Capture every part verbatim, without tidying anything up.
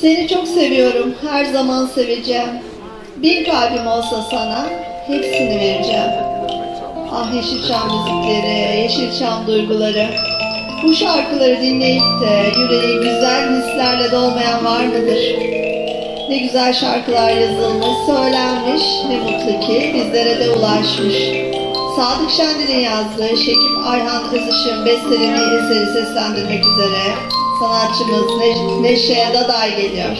Seni çok seviyorum, her zaman seveceğim. Bir kalbim olsa sana, hepsini vereceğim. Ah Yeşilçam müzikleri, Yeşilçam duyguları. Bu şarkıları dinleyip de yüreği güzel hislerle dolmayan var mıdır? Ne güzel şarkılar yazılmış, söylenmiş, ne mutlu ki bizlere de ulaşmış. Sadık Şendil'in yazdığı Şekip Ayhan Özışık'ın bestelediği eseri seslendirmek üzere sanatçımız ne Neşe Daday geliyor.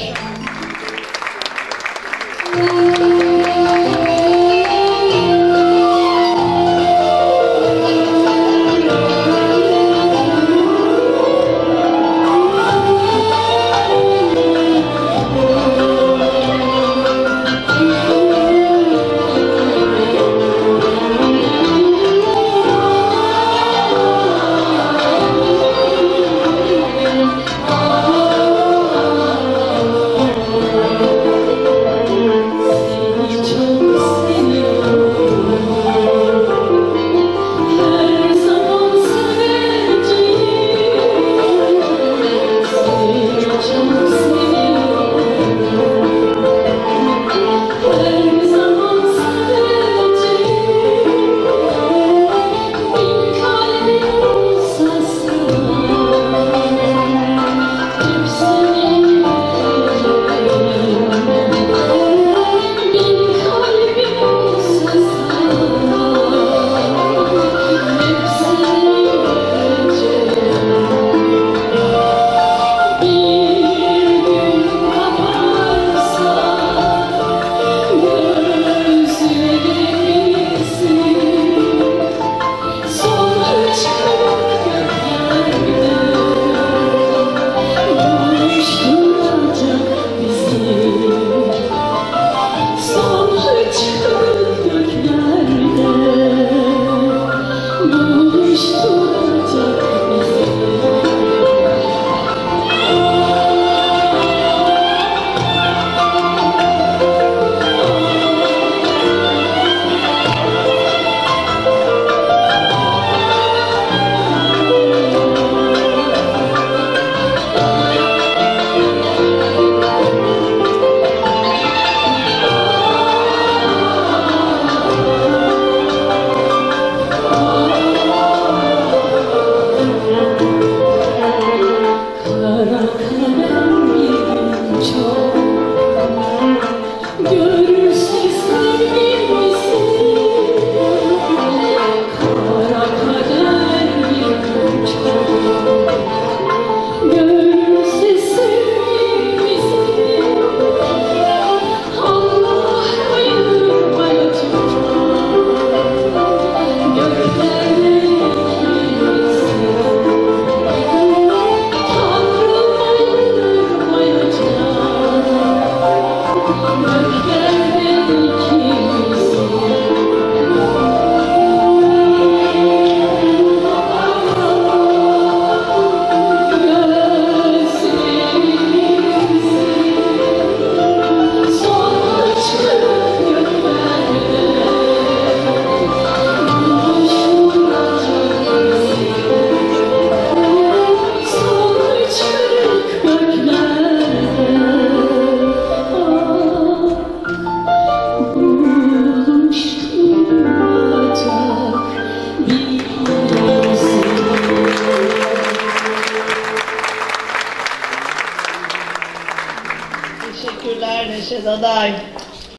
Teşekkürler Neşe Daday.